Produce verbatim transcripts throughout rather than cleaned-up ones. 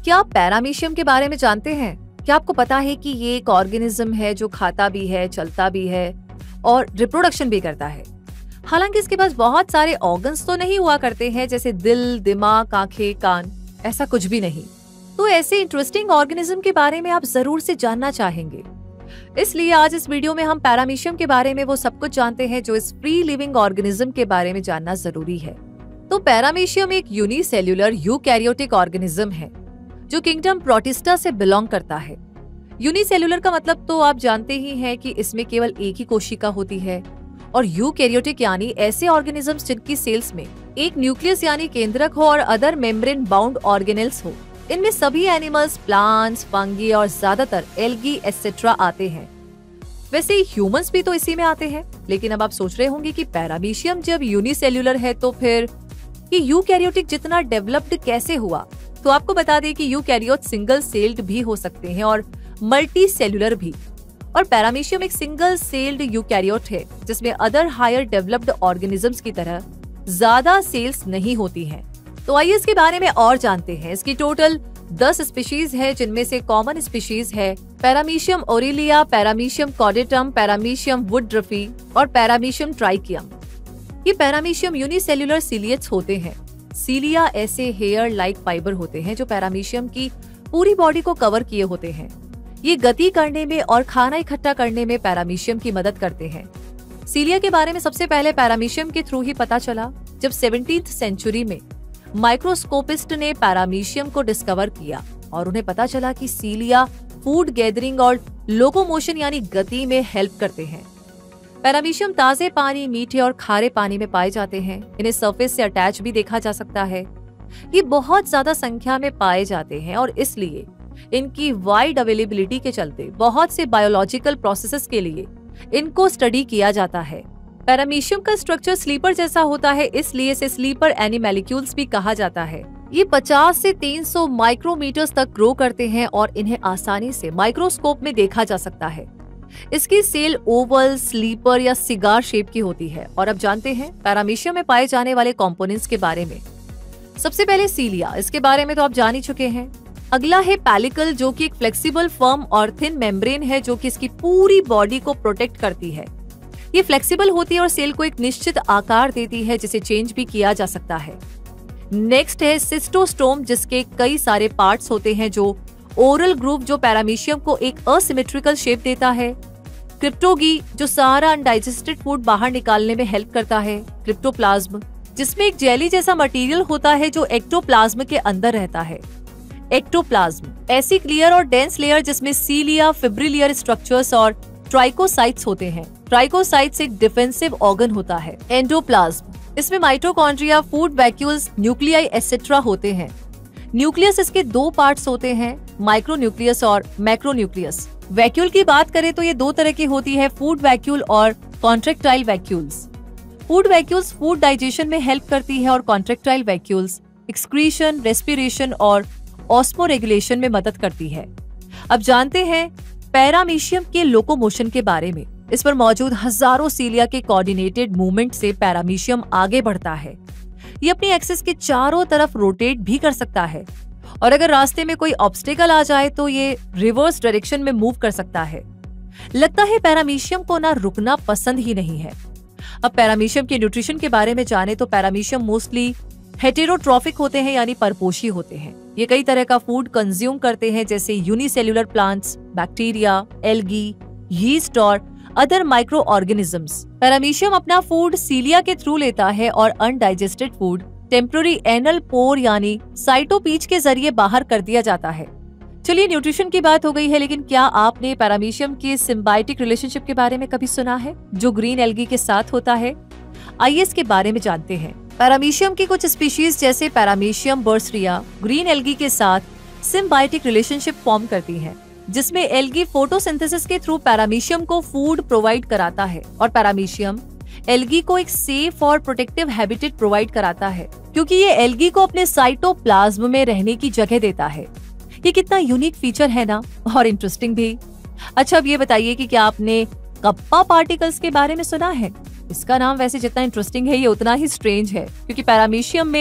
क्या आप पैरामीशियम के बारे में जानते हैं? क्या आपको पता है कि ये एक ऑर्गेनिज्म है जो खाता भी है, चलता भी है और रिप्रोडक्शन भी करता है। हालांकि इसके पास बहुत सारे ऑर्गन्स तो नहीं हुआ करते हैं, जैसे दिल, दिमाग, आंखें, कान, ऐसा कुछ भी नहीं। तो ऐसे इंटरेस्टिंग ऑर्गेनिज्म के बारे में आप जरूर से जानना चाहेंगे। इसलिए आज इस वीडियो में हम पैरामीशियम के बारे में वो सब कुछ जानते हैं जो इस फ्री लिविंग ऑर्गेनिज्म के बारे में जानना जरूरी है। तो पैरामीशियम एक यूनिसेल्युलर यूकैरियोटिक ऑर्गेनिज्म है जो किंगडम प्रोटिस्टा से बिलोंग करता है। यूनिसेल्युलर का मतलब तो आप जानते ही हैं कि इसमें केवल एक ही कोशिका होती है, और यूकैरियोटिक यानी ऐसे ऑर्गेनिजम्स जिनकी सेल्स में एक न्यूक्लियस यानी केंद्रक हो और अदर मेम्ब्रेन बाउंड ऑर्गेनेल्स हो। इनमें सभी एनिमल्स, प्लांट्स, फंगी और ज्यादातर एल्गी एटसेट्रा आते हैं। वैसे ह्यूमंस भी तो इसी में आते हैं, लेकिन अब आप सोच रहे होंगे कि पैरामीशियम जब यूनिसेल्युलर है तो फिर ये यूकैरियोटिक जितना डेवलप्ड कैसे हुआ? तो आपको बता दें कि यूकैरियोट सिंगल सेल्ड भी हो सकते हैं और मल्टी सेल्युलर भी, और पैरामीशियम एक सिंगल सेल्ड यूकैरियोट है जिसमें अदर हायर डेवलप्ड ऑर्गेनिजम्स की तरह ज्यादा सेल्स नहीं होती हैं। तो आइए इसके बारे में और जानते हैं। इसकी टोटल दस स्पीशीज है, जिनमें से कॉमन स्पीशीज है Paramecium aurelia, Paramecium caudatum, Paramecium woodruffi और पैरामीशियम ट्राइकियम। ये पैरामीशियम यूनिसेल्युलर सीलिएट्स होते हैं। सीलिया ऐसे हेयर लाइक फाइबर होते हैं जो पैरामीशियम की पूरी बॉडी को कवर किए होते हैं। ये गति करने में और खाना इकट्ठा करने में पैरामीशियम की मदद करते हैं। सीलिया के बारे में सबसे पहले पैरामीशियम के थ्रू ही पता चला जब सेवनटीन्थ सेंचुरी में माइक्रोस्कोपिस्ट ने पैरामीशियम को डिस्कवर किया और उन्हें पता चला कि सीलिया फूड गैदरिंग और लोकोमोशन यानी गति में हेल्प करते हैं। पैरामीशियम ताजे पानी, मीठे और खारे पानी में पाए जाते हैं। इन्हें सरफेस से अटैच भी देखा जा सकता है। ये बहुत ज्यादा संख्या में पाए जाते हैं और इसलिए इनकी वाइड अवेलेबिलिटी के चलते बहुत से बायोलॉजिकल प्रोसेसेस के लिए इनको स्टडी किया जाता है। पैरामीशियम का स्ट्रक्चर स्लीपर जैसा होता है, इसलिए इसे स्लीपर एनिमैलिक्यूल्स भी कहा जाता है। ये पचास से तीन सौ माइक्रोमीटर्स तक ग्रो करते हैं और इन्हें आसानी से माइक्रोस्कोप में देखा जा सकता है। इसकी सेल ओवल, स्लीपर या सिगार शेप की होती है। और अब जानते हैं पैरामीशियम में पाए जाने वाले कंपोनेंट्स के बारे में। सबसे पहले सीलिया, इसके बारे में तो आप जान ही चुके हैं। अगला है पैलिकल, जो कि एक फ्लेक्सिबल, फर्म और थिन मेम्ब्रेन है जो कि इसकी पूरी बॉडी को प्रोटेक्ट करती है। ये फ्लेक्सिबल होती है और सेल को एक निश्चित आकार देती है जिसे चेंज भी किया जा सकता है। नेक्स्ट है सिस्टोस्टोम, जिसके कई सारे पार्ट्स होते हैं, जो ओरल ग्रुप जो पैरामीशियम को एक असिमेट्रिकल शेप देता है। क्रिप्टोगी, जो सारा अनडाइजेस्टेड फूड बाहर निकालने में हेल्प करता है। क्रिप्टोप्लाज्म, जिसमें एक जेली जैसा मटेरियल होता है जो एक्टोप्लाज्म के अंदर रहता है। एक्टोप्लाज्म ऐसी क्लियर और डेंस लेयर जिसमें सीलिया, फिब्रिलियर स्ट्रक्चर्स और ट्राइकोसाइट्स होते हैं। ट्राइकोसाइट्स एक डिफेंसिव ऑर्गन होता है। एंडोप्लाज्म, इसमें mitochondria, food vacuoles, nuclei etcetera होते हैं। न्यूक्लियस, इसके दो पार्ट्स होते हैं, माइक्रोन्यूक्लियस और मैक्रोन्यूक्लियस। वैक्यूल की बात करें तो ये दो तरह की होती है, फूड वैक्यूल और contractile vacuoles. Food vacuoles food digestion में हेल्प करती है और कॉन्ट्रेक्टाइल वैक्यूल्स एक्सक्रीशन, रेस्पिरेशन और ऑस्मोरेगुलेशन में मदद करती है। अब जानते हैं पैरामीशियम के लोकोमोशन के बारे में। इस पर मौजूद हजारों सीलिया के कोऑर्डिनेटेड मूवमेंट से पैरामीशियम आगे बढ़ता है। ये अपनी एक्सिस के चारों तरफ रोटेट भी कर सकता है और अगर रास्ते में कोई ऑब्स्टेकल आ जाए तो ये रिवर्स डायरेक्शन में मूव कर सकता है। लगता है पैरामीशियम को ना रुकना पसंद ही नहीं है। अब पैरामीशियम के न्यूट्रिशन के बारे में जाने तो पैरामीशियम मोस्टली हेटेरोट्रॉफिक होते हैं यानी परपोषी होते हैं। ये कई तरह का फूड कंज्यूम करते हैं, जैसे unicellular plants, bacteria, algae, yeast और अदर माइक्रो ऑर्गेनिजम्स। पैरामीशियम अपना फूड सीलिया के थ्रू लेता है और undigested food temporary anal pore यानी साइटोपीच के जरिए बाहर कर दिया जाता है। चलिए, न्यूट्रिशन की बात हो गई है, लेकिन क्या आपने पैरामीशियम के सिम्बायोटिक रिलेशनशिप के बारे में कभी सुना है जो ग्रीन एल्गी के साथ होता है? आइए इसके बारे में जानते हैं। पैरामीशियम की कुछ स्पीशीज जैसे पैरामीशियम बर्सरिया ग्रीन एल्गी के साथ सिम्बायोटिक रिलेशनशिप फॉर्म करती हैं, जिसमें एल्गी फोटोसिंथेसिस के थ्रू पैरामीशियम को फूड प्रोवाइड कराता है और पैरामीशियम एल्गी को एक सेफ और प्रोटेक्टिव हैबिटेट प्रोवाइड कराता है, क्योंकि ये एल्गी को अपने साइटोप्लाज्म में रहने की जगह देता है। ये कितना यूनिक फीचर है ना, और इंटरेस्टिंग भी। अच्छा, अब ये बताइए कि क्या आपने कप्पा पार्टिकल्स के बारे में सुना है? इसका नाम वैसे जितना इंटरेस्टिंग है ये उतना ही स्ट्रेंज है, क्योंकि पैरामीशियम में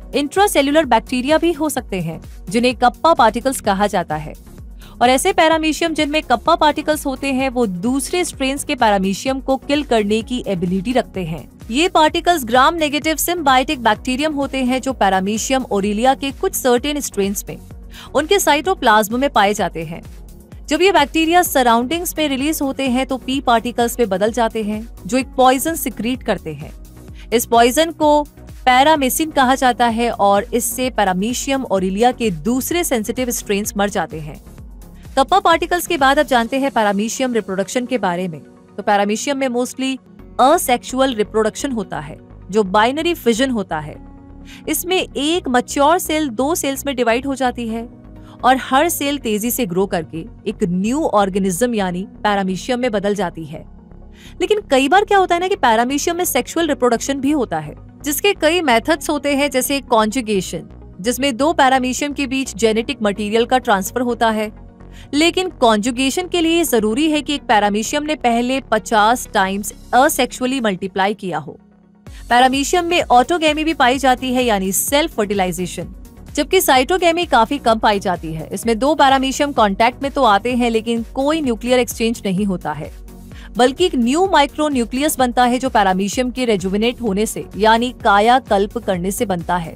इंट्रासेल्युलर बैक्टीरिया भी हो सकते हैं जिन्हें कप्पा पार्टिकल्स कहा जाता है। और ऐसे पैरामीशियम जिनमें कप्पा पार्टिकल्स होते हैं वो दूसरे स्ट्रेन्स के पैरामीशियम को किल करने की एबिलिटी रखते हैं। ये particles gram negative symbiotic bacterium होते हैं जो पैरामीशियम ओरिलिया के कुछ सर्टेन स्ट्रेन्स में उनके साइटोप्लाज्म में पाए जाते हैं। जब ये बैक्टीरिया सराउंडिंग्स में रिलीज होते हैं तो पी पार्टिकल्स में बदल जाते हैं जो एक पॉइजन सिक्रीट करते हैं। इस पॉइजन को पैरामेसिन कहा जाता है और इससे पैरामीशियम ओरिलिया के दूसरे सेंसिटिव स्ट्रेन्स मर जाते हैं। कप्पा पार्टिकल्स के बाद अब जानते हैं पैरामीशियम रिप्रोडक्शन के बारे में। तो पैरामीशियम में मोस्टली असेक्सुअल रिप्रोडक्शन होता है जो बाइनरी फिजन होता है। इसमें एक मैच्योर सेल दो सेल्स में डिवाइड हो जाती है और हर सेल तेजी से ग्रो करके एक न्यू ऑर्गेनिज्म यानी पैरामीशियम में बदल जाती है। लेकिन कई बार क्या होता है ना कि पैरामीशियम में सेक्सुअल रिप्रोडक्शन भी होता है जिसके कई मेथड्स होते हैं, जैसे कॉन्जुगेशन जिसमें दो पैरामीशियम के बीच जेनेटिक मटेरियल का ट्रांसफर होता है। लेकिन कॉन्जुगेशन के लिए जरूरी है कि एक पैरामीशियम ने पहले पचास टाइम्स असेक्सुअली मल्टीप्लाई किया हो। पैरामीशियम में ऑटोगेमी भी पाई जाती है यानी सेल्फ फर्टिलाइजेशन, जबकि साइटोगेमी काफी कम पाई जाती है। इसमें दो पैरामीशियम कांटेक्ट में तो आते हैं लेकिन कोई न्यूक्लियर एक्सचेंज नहीं होता है, बल्कि एक न्यू माइक्रो न्यूक्लियस बनता है जो पैरामीशियम के रेजुविनेट होने से यानी कायाकल्प करने से बनता है।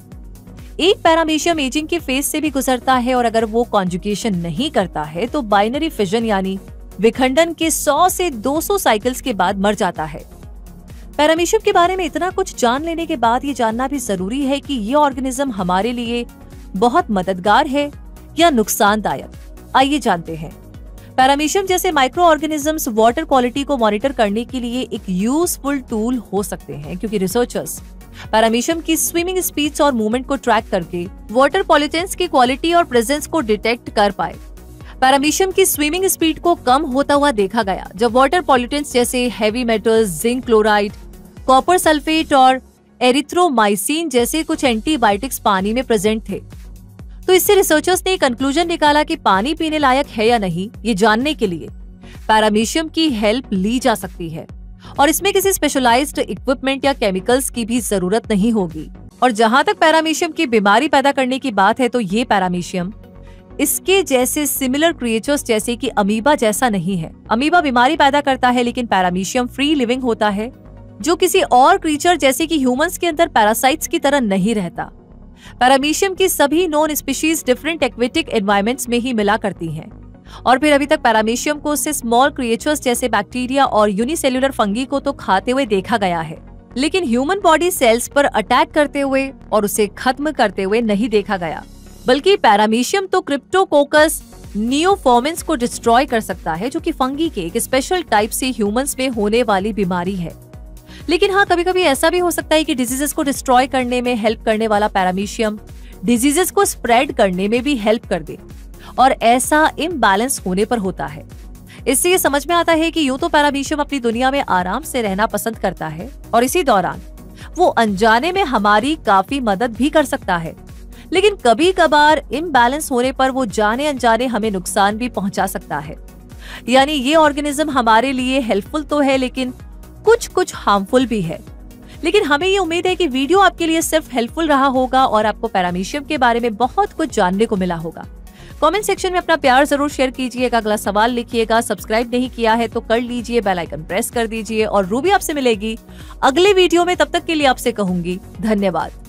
एक पैरामीशियम एजिंग के फेज से भी गुजरता है और अगर वो कॉन्जुगेशन नहीं करता है तो बाइनरी फिजन यानी विखंडन के सौ से दो सौ साइकिल्स के बाद मर जाता है। पैरामीशियम के बारे में इतना कुछ जान लेने के बाद ये जानना भी जरूरी है कि ये ऑर्गेनिज्म हमारे लिए बहुत मददगार है या नुकसानदायक। आइए जानते हैं। पैरामीशियम जैसे माइक्रो ऑर्गेनिजम्स वाटर क्वालिटी को मॉनिटर करने के लिए एक यूजफुल टूल हो सकते हैं, क्योंकि रिसर्चर्स पैरामीशियम की स्विमिंग स्पीड्स और मूवमेंट को ट्रैक करके वाटर पॉल्यूटेंट्स की क्वालिटी और प्रेजेंस को डिटेक्ट कर पाए। पैरामीशियम की स्विमिंग स्पीड को कम होता हुआ देखा गया जब वाटर पॉल्यूटेंट्स जैसे heavy metals, zinc chloride, copper sulphate और एरिथ्रोमाइसिन जैसे कुछ एंटीबायोटिक्स पानी में प्रेजेंट थे। तो इससे रिसर्चर्स ने कंक्लूजन निकाला कि पानी पीने लायक है या नहीं ये जानने के लिए पैरामीशियम की हेल्प ली जा सकती है और इसमें किसी स्पेशलाइज्ड इक्विपमेंट या केमिकल्स की भी जरूरत नहीं होगी। और जहां तक पैरामीशियम की बीमारी पैदा करने की बात है तो ये पैरामीशियम इसके जैसे सिमिलर क्रिएचर्स जैसे कि अमीबा जैसा नहीं है। अमीबा बीमारी पैदा करता है लेकिन पैरामीशियम फ्री लिविंग होता है जो किसी और क्रीचर जैसे कि ह्यूमंस के अंदर पैरासाइट्स की तरह नहीं रहता। पैरामीशियम की सभी known species different aquatic environments में ही मिला करती हैं और फिर अभी तक पैरामीशियम को उससे स्मॉल क्रिएचर्स जैसे बैक्टीरिया और यूनिसेल्युलर फंगी को तो खाते हुए देखा गया है, लेकिन ह्यूमन बॉडी सेल्स पर अटैक करते हुए और उसे खत्म करते हुए नहीं देखा गया। बल्कि पैरामीशियम तो क्रिप्टोकोकस नियोफॉर्मेंस को डिस्ट्रॉय कर सकता है जो कि फंगी के एक स्पेशल टाइप से ह्यूमंस में होने वाली बीमारी है। लेकिन हाँ, कभी कभी ऐसा भी हो सकता है कि डिजीजेस को डिस्ट्रॉय करने में हेल्प करने वाला पैरामीशियम डिजीजेस को स्प्रेड करने में भी हेल्प कर दे और ऐसा इम्बैलेंस होने पर होता है। इससे ये समझ में आता है कि यूं तो पैरामीशियम अपनी दुनिया में आराम से रहना पसंद करता है और इसी दौरान वो अनजाने में हमारी काफी मदद भी कर सकता है, लेकिन कभी कभार इम्बैलेंस होने पर वो जाने अनजाने हमें नुकसान भी पहुंचा सकता है। यानी ये ऑर्गेनिज्म हमारे लिए हेल्पफुल तो है लेकिन कुछ कुछ हार्मफुल भी है। लेकिन हमें ये उम्मीद है कि वीडियो आपके लिए सिर्फ हेल्पफुल रहा होगा और आपको पैरामीशियम के बारे में बहुत कुछ जानने को मिला होगा। कमेंट सेक्शन में अपना प्यार जरूर शेयर कीजिएगा, अगला सवाल लिखिएगा, सब्सक्राइब नहीं किया है तो कर लीजिए, बेल आइकन प्रेस कर दीजिए और रूबी आपसे मिलेगी अगले वीडियो में। तब तक के लिए आपसे कहूंगी धन्यवाद।